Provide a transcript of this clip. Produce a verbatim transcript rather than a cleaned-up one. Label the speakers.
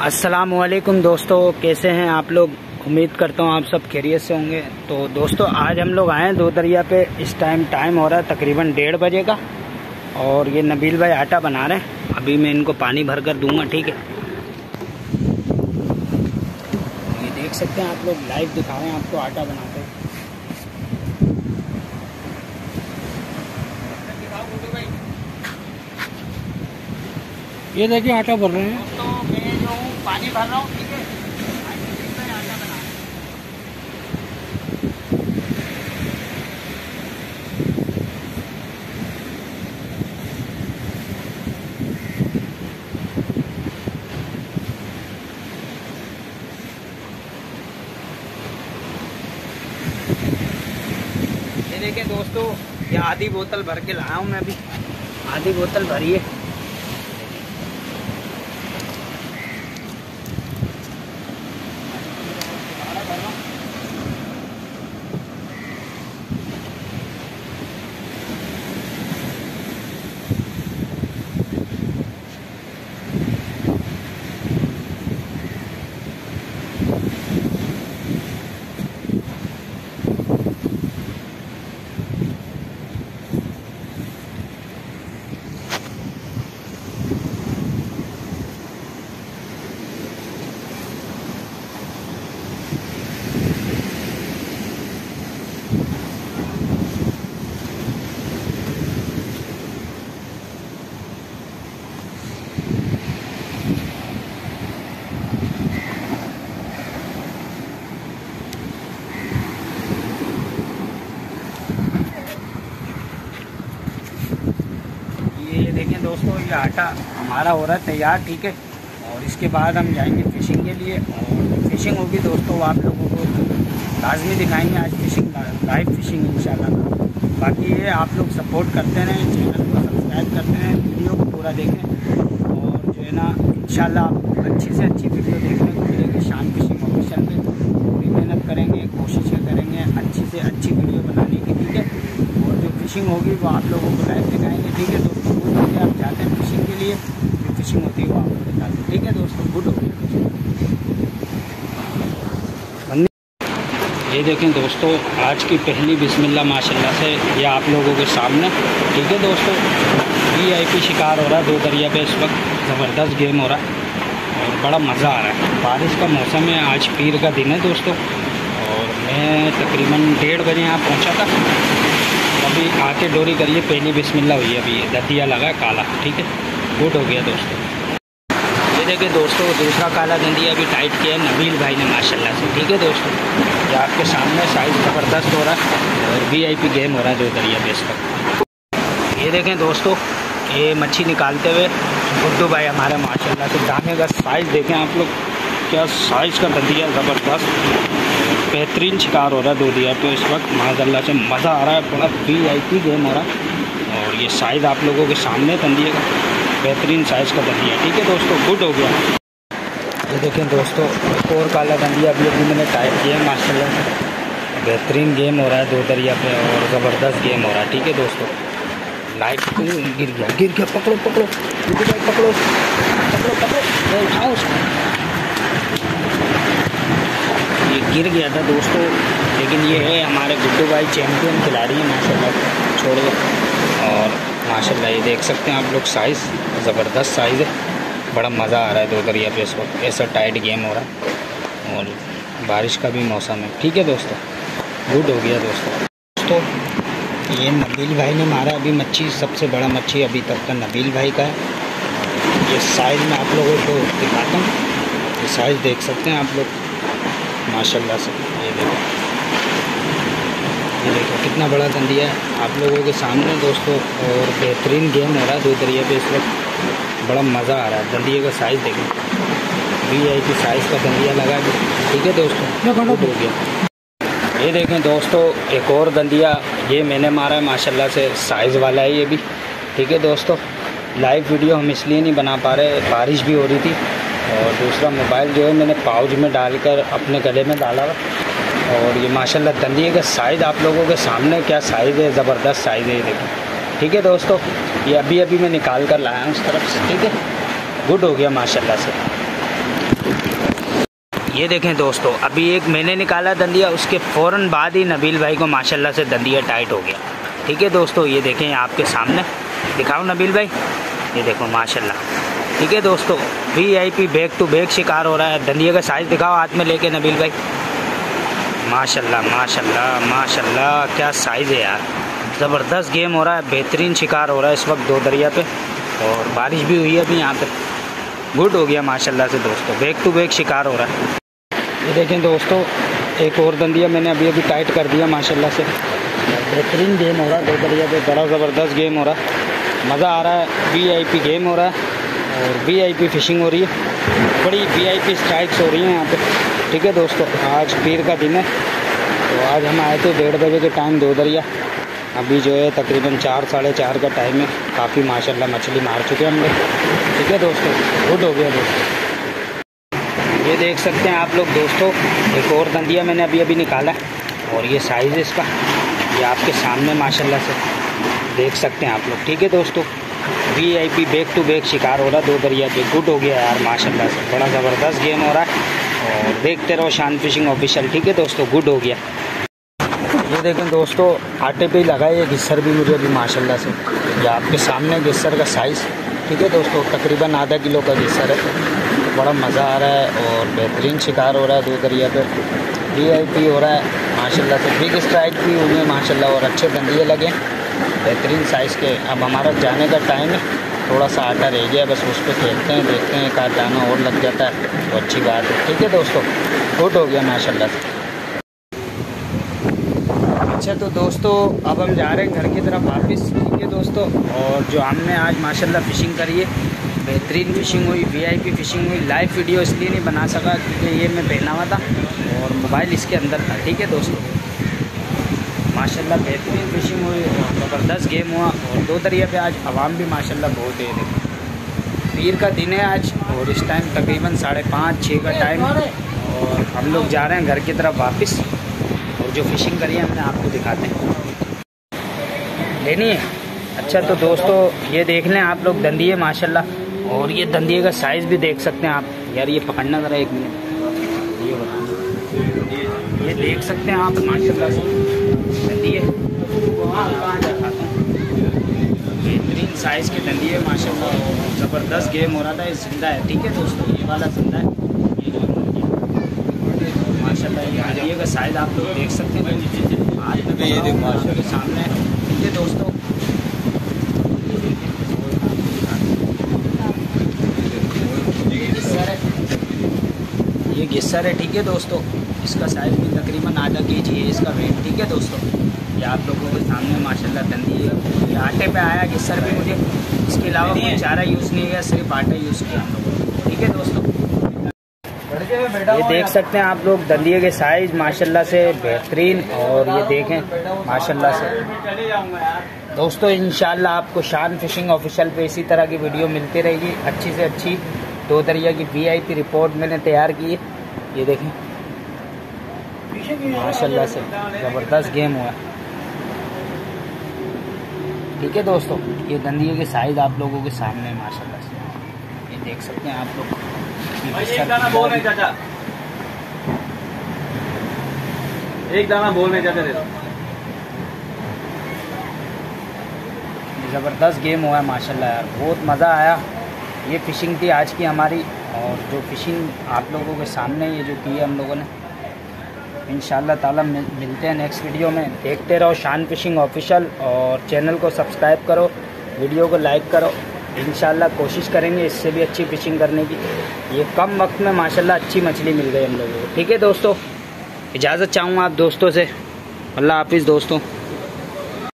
Speaker 1: अस्सलामुअलैकुम दोस्तों, कैसे हैं आप लोग। उम्मीद करता हूँ आप सब खैरियत से होंगे। तो दोस्तों आज हम लोग आए हैं दो दरिया पे। इस टाइम टाइम हो रहा है तकरीबन डेढ़ बजे का और ये नबील भाई आटा बना रहे हैं। अभी मैं इनको पानी भर कर दूंगा, ठीक है। ये देख सकते हैं आप लोग, लाइव दिखा रहे हैं आपको आटा बनाते हैं। ये देखिए आटा भर रहे हैं। तो मैं जो हूँ पानी भर रहा हूँ, ठीक है। आटा बना रहे हैं। ये देखिए दोस्तों, ये आधी बोतल भर के लाया हूँ मैं अभी। आधी बोतल भरी है। ये देखें दोस्तों, ये आटा हमारा हो रहा है तैयार, ठीक है। और इसके बाद हम जाएंगे फिशिंग के लिए। और फिशिंग होगी दोस्तों, आप लोगों को लाजमी दिखाएंगे आज फिशिंग, लाइव फिशिंग इंशाल्लाह। बाकी ये आप लोग सपोर्ट करते रहें, चैनल को सब्सक्राइब करते रहें, वीडियो को पूरा देखें। और जो है ना इंशाल्लाह अच्छी से अच्छी वीडियो देखने को मिलेगी। शान फिशिंग ऑफिशियल में पूरी मेहनत करेंगे, कोशिशें करेंगे अच्छी से अच्छी वीडियो बनाने की, ठीक है। और जो फिशिंग होगी वो आप लोगों को लाइव दिखाएंगे, ठीक है दोस्तों। आप जाते हैं फिशिंग के लिए, जो फिशिंग होती है वो आपको दिखाते हैं, ठीक है दोस्तों। गुड हो गया। ये देखें दोस्तों, आज की पहली बिस्मिल्लाह माशाल्लाह से ये आप लोगों के सामने, ठीक है दोस्तों। वी आई पी शिकार हो रहा है दो दरिया पे। इस वक्त ज़बरदस्त गेम हो रहा है और बड़ा मज़ा आ रहा है। बारिश का मौसम है, आज पीर का दिन है दोस्तों। और मैं तकरीबन डेढ़ बजे यहाँ पहुँचा था। अभी आके डोरी करिए, पहली बिस्मिल्लाह हुई है। अभी दतिया लगा काला, ठीक है। गुड हो गया दोस्तों। ये देखिए दोस्तों, दूसरा काला दंदिया अभी टाइट किया है नबील भाई ने माशाल्लाह से, ठीक है दोस्तों। ये आपके सामने साइज़ ज़बरदस्त हो रहा है और वी आई पी गेम हो रहा है दो दरिया पे इस वक्त। ये देखें दोस्तों, ये मच्छी निकालते हुए गुड्डू भाई हमारे माशाल्लाह से। दाने का साइज़ देखें आप लोग, क्या साइज़ का दंदिया, ज़बरदस्त बेहतरीन शिकार हो रहा है दो दरिया पे इस वक्त माशाल्लाह से। मज़ा आ रहा है, बड़ा वी आई पी गेम हो रहा है। और ये साइज़ आप लोगों के सामने दंदिया का, बेहतरीन साइज़ का दंदिया, ठीक है दोस्तों। गुड हो गया। ये देखें दोस्तों, एक और काला दंदिया अभी अभी मैंने टाइप किया है माशाल्लाह से। बेहतरीन गेम हो रहा है दो दरिया पे और ज़बरदस्त गेम हो रहा है, ठीक है दोस्तों। लाइट गिर गया, गिर गया, पकड़ो पकड़ो पकड़ो पकड़ो पकड़ो पकड़ो, उठाओ उसको। ये गिर गया था दोस्तों, लेकिन ये है हमारे गुड्डू भाई चैम्पियन खिलाड़ी हैं माशाल्लाह, छोड़ दो। और माशाल्लाह ये देख सकते हैं आप लोग, साइज़ ज़बरदस्त साइज़ है। बड़ा मज़ा आ रहा है दो दरिया पे इस वक्त, ऐसा टाइट गेम हो रहा है और बारिश का भी मौसम है, ठीक है दोस्तों। गुड हो गया दोस्तों। दोस्तों ये नबील भाई ने मारा अभी मच्छी, सबसे बड़ा मच्छी अभी तक का नबील भाई का है। ये साइज़ में आप लोगों को दिखाता हूँ, ये साइज़ देख सकते हैं आप लोग माशाल्लाह से। ये देखो, ये देखो कितना बड़ा दंदिया है आप लोगों के सामने दोस्तों। और बेहतरीन गेम हो रहा है दो दरिया पे इस वक्त, बड़ा मज़ा आ रहा है। दंदिया का साइज़ देखें, वी आई पी साइज़ का दंदिया लगा है, ठीक है दोस्तों। हो गया। ये देखें दोस्तों, एक और दंदिया ये मैंने मारा है माशाल्लाह से, साइज़ वाला है ये भी, ठीक है दोस्तों। लाइव वीडियो हम इसलिए नहीं बना पा रहे, बारिश भी हो रही थी। और दूसरा मोबाइल जो है मैंने पाउच में डालकर अपने गले में डाला हुआ। और ये माशाल्लाह दंदिये का साइज़ आप लोगों के सामने क्या साइज़ है, ज़बरदस्त साइज़ है ये देखो, ठीक है दोस्तों। ये अभी अभी मैं निकाल कर लाया हूँ उस तरफ से, ठीक है। गुड हो गया माशाल्लाह से। ये देखें दोस्तों, अभी एक मैंने निकाला दंदिया, उसके फ़ौरन बाद ही नबील भाई को माशाल्लाह से दंदिया टाइट हो गया। ठीक है दोस्तों, ये देखें आपके सामने, दिखाओ नबील भाई, ये देखो माशाल्लाह। ठीक है दोस्तों, V I P back to back शिकार हो रहा है। दंदिया का साइज़ दिखाओ हाथ में लेके नबील भाई, माशाल्लाह माशाल्लाह माशाल्लाह, क्या साइज़ है यार, ज़बरदस्त गेम हो रहा है, बेहतरीन शिकार हो रहा है इस वक्त दो दरिया पे, और बारिश भी हुई है अभी यहाँ पे, गुड हो गया माशाल्लाह से दोस्तों, बैक टू बैक शिकार हो रहा है। ये देखें दोस्तों, एक और दंदिया मैंने अभी अभी टाइट कर दिया माशाल्लाह से, बेहतरीन गेम हो रहा है दो दरिया पे, बड़ा ज़बरदस्त गेम हो रहा है, मज़ा आ रहा है। वी आई पी गेम हो रहा है और वी आई पी फ़िशिंग हो रही है, बड़ी वी आई पी स्ट्राइक्स हो रही हैं यहाँ पे। ठीक है दोस्तों, आज पीर का दिन है, तो आज हम आए थे डेढ़ बजे के टाइम दो दरिया, अभी जो है तकरीबन चार साढ़े चार का टाइम है, काफ़ी माशाल्लाह मछली मार चुके हैं हम लोग। ठीक है दोस्तों, गुड हो गया दोस्तों। ये देख सकते हैं आप लोग दोस्तों, एक और दंदिया मैंने अभी अभी निकाला है और ये साइज़ है इसका, ये आपके सामने माशाल्लाह से देख सकते हैं आप लोग। ठीक है दोस्तों, V I P back to back शिकार हो रहा है दो दरिया पे, गुड हो गया यार माशाल्लाह से, बड़ा ज़बरदस्त गेम हो रहा है, और देखते रहो शान फिशिंग ऑफिशियल। ठीक है दोस्तों, गुड हो गया। ये देखें दोस्तों, आटे पे ही लगा है ये गिस्सर भी मुझे अभी माशाल्लाह से, ये आपके सामने गिस्सर का साइज़। ठीक है दोस्तों, तकरीबन आधा किलो का गिस्सर है, बड़ा मज़ा आ रहा है और बेहतरीन शिकार हो रहा है दो दरिया पे, वी आई पी हो रहा है माशाल्लाह से, बिग स्ट्राइक भी हुई है माशाल्लाह, और अच्छे दंदिये लगे बेहतरीन साइज़ के। अब हमारा जाने का टाइम है, थोड़ा सा आटा रह गया, बस उस पर खेलते हैं, देखते हैं कहाँ दाना और लग जाता है तो अच्छी बात है। ठीक है दोस्तों, गुड हो गया माशाल्लाह से। अच्छा तो दोस्तों, अब हम जा रहे हैं घर की तरफ वापस। ठीक है दोस्तों, और जो हमने आज माशाल्लाह फ़िशिंग करी है, बेहतरीन फ़िशिंग हुई, वी आई पी फ़िशिंग हुई। लाइव वीडियो इसलिए नहीं बना सका क्योंकि ये मैं पहना हुआ था और मोबाइल इसके अंदर था। ठीक है दोस्तों, माशाल्लाह बेहतरीन फ़िशिंग हुई और ज़बरदस्त गेम हुआ, और दो दरिया पे आज आवाम भी माशाल्लाह बहुत है। देखो पीर का दिन है आज, और इस टाइम तकरीबन साढ़े पाँच छः का टाइम, और हम लोग जा रहे हैं घर की तरफ वापस, और जो फ़िशिंग करी है हमने आपको दिखाते हैं, लेनी है। अच्छा तो दोस्तों, ये देख लें आप लोग दंदिये माशाल्लाह, और ये दंदिये का साइज़ भी देख सकते हैं आप। यार ये पकड़ना ज़रा एक मिनट, ये ये देख सकते हैं आप माशाल्लाह से दंदिये, बेहतरीन साइज़ के दंदिये माशाल्लाह, ज़बरदस्त गेम हो रहा था। ये जिंदा है। ठीक है दोस्तों, ये वाला जिंदा है, ये जो माशाल्लाह ये दंदिये का साइज़ आप लोग देख सकते हैं, आज में ये माशाल्लाह के सामने। ठीक है दोस्तों, ये गिस्सर है। ठीक है दोस्तों, इसका साइज़ भी तकरीबन आधा के जी है इसका वेट। ठीक है दोस्तों, ये आप लोगों के सामने माशाल्लाह दंदी है, ये आटे पे आया गिस्सर भी मुझे, इसके अलावा कोई चारा यूज़ नहीं किया, सिर्फ आटा यूज़ किया हम लोगों ने। ठीक है दोस्तों, ये देख सकते हैं आप लोग दंदिये के साइज़ माशाल्लाह से बेहतरीन, और ये देखें माशाल्लाह से दोस्तों। इंशाल्लाह आपको शान फिशिंग ऑफिशियल पे इसी तरह की वीडियो मिलती रहेगी, अच्छी से अच्छी दो दरिया की वी आई पी रिपोर्ट मैंने तैयार की है। ये देखें माशाल्लाह से ज़बरदस्त गेम हुआ। ठीक है दोस्तों, ये दंदिये के साइज़ आप लोगों के सामने माशाल्लाह से, ये देख सकते हैं आप लोग।
Speaker 2: एक दाना बोल रहे चाचा, एक दाना बोल रहे चाचा,
Speaker 1: ज़बरदस्त गेम हुआ है माशाल्लाह यार, बहुत मज़ा आया। ये फ़िशिंग थी आज की हमारी, और जो फ़िशिंग आप लोगों के सामने ये जो की है हम लोगों ने, इंशाल्लाह ताला मिल, मिलते हैं नेक्स्ट वीडियो में। देखते रहो शान फिशिंग ऑफिशियल, और चैनल को सब्सक्राइब करो, वीडियो को लाइक करो। इंशाल्लाह कोशिश करेंगे इससे भी अच्छी फ़िशिंग करने की। ये कम वक्त में माशाल्लाह अच्छी मछली मिल गई हम लोगों को। ठीक है दोस्तों, इजाज़त चाहूँगा आप दोस्तों से, अल्लाह हाफिज़ दोस्तों।